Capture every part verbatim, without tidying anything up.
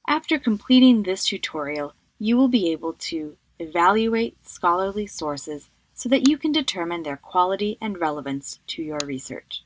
After completing this tutorial, you will be able to evaluate scholarly sources so that you can determine their quality and relevance to your research.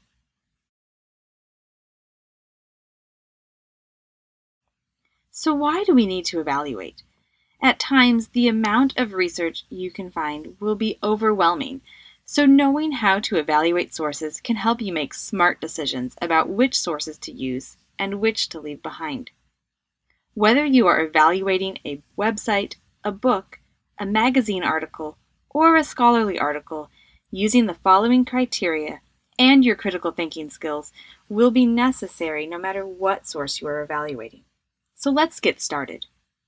So why do we need to evaluate? At times, the amount of research you can find will be overwhelming, so knowing how to evaluate sources can help you make smart decisions about which sources to use and which to leave behind. Whether you are evaluating a website, a book, a magazine article, or a scholarly article, using the following criteria and your critical thinking skills will be necessary no matter what source you are evaluating. So let's get started.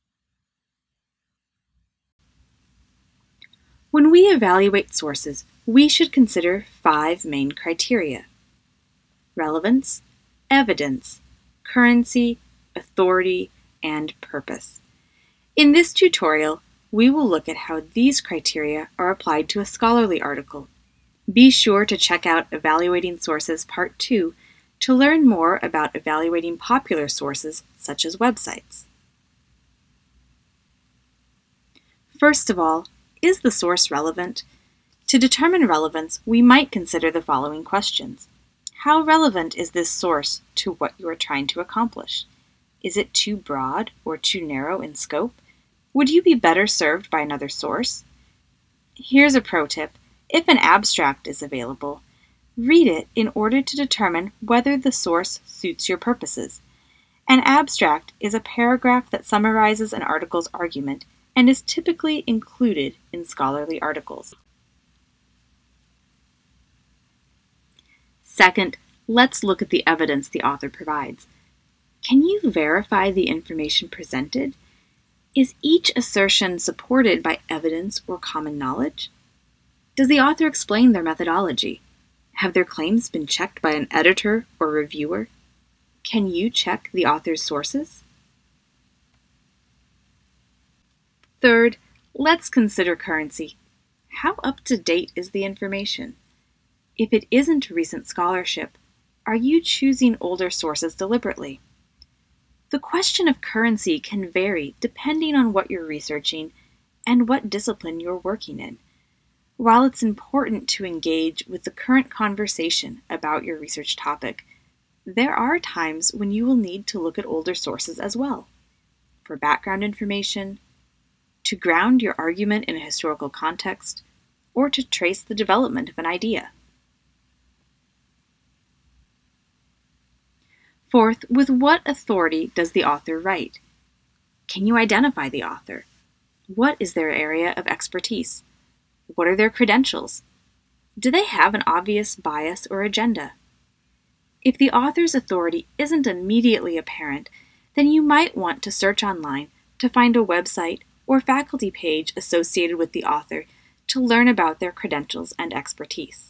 When we evaluate sources, we should consider five main criteria: relevance, evidence, currency, authority, and purpose. In this tutorial, we will look at how these criteria are applied to a scholarly article. Be sure to check out Evaluating Sources Part two to learn more about evaluating popular sources such as websites. First of all, is the source relevant? To determine relevance, we might consider the following questions. How relevant is this source to what you are trying to accomplish? Is it too broad or too narrow in scope? Would you be better served by another source? Here's a pro tip. If an abstract is available, read it in order to determine whether the source suits your purposes. An abstract is a paragraph that summarizes an article's argument and is typically included in scholarly articles. Second, let's look at the evidence the author provides. Can you verify the information presented? Is each assertion supported by evidence or common knowledge? Does the author explain their methodology? Have their claims been checked by an editor or reviewer? Can you check the author's sources? Third, let's consider currency. How up-to-date is the information? If it isn't recent scholarship, are you choosing older sources deliberately? The question of currency can vary depending on what you're researching and what discipline you're working in. While it's important to engage with the current conversation about your research topic, there are times when you will need to look at older sources as well, for background information, to ground your argument in a historical context, or to trace the development of an idea. Fourth, with what authority does the author write? Can you identify the author? What is their area of expertise? What are their credentials? Do they have an obvious bias or agenda? If the author's authority isn't immediately apparent, then you might want to search online to find a website or faculty page associated with the author to learn about their credentials and expertise.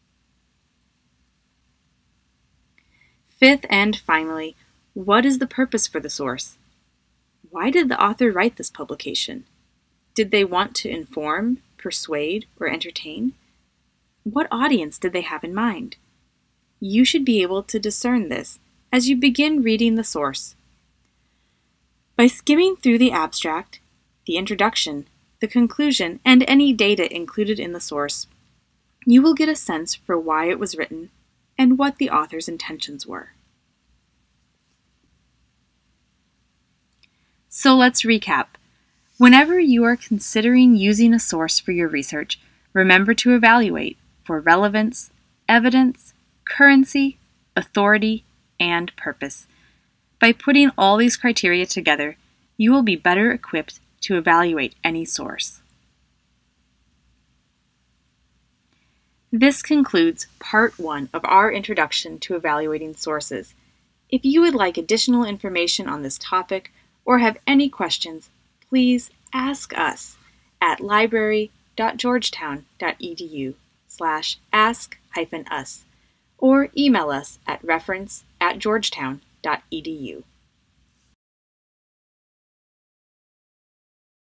Fifth and finally, what is the purpose for the source? Why did the author write this publication? Did they want to inform, persuade, or entertain? What audience did they have in mind? You should be able to discern this as you begin reading the source. By skimming through the abstract, the introduction, the conclusion, and any data included in the source, you will get a sense for why it was written and what the author's intentions were. So let's recap. Whenever you are considering using a source for your research, remember to evaluate for relevance, evidence, currency, authority, and purpose. By putting all these criteria together, you will be better equipped to evaluate any source. This concludes part one of our introduction to evaluating sources. If you would like additional information on this topic or have any questions, please ask us at library dot georgetown dot e d u slash ask hyphen us or email us at reference at georgetown dot e d u.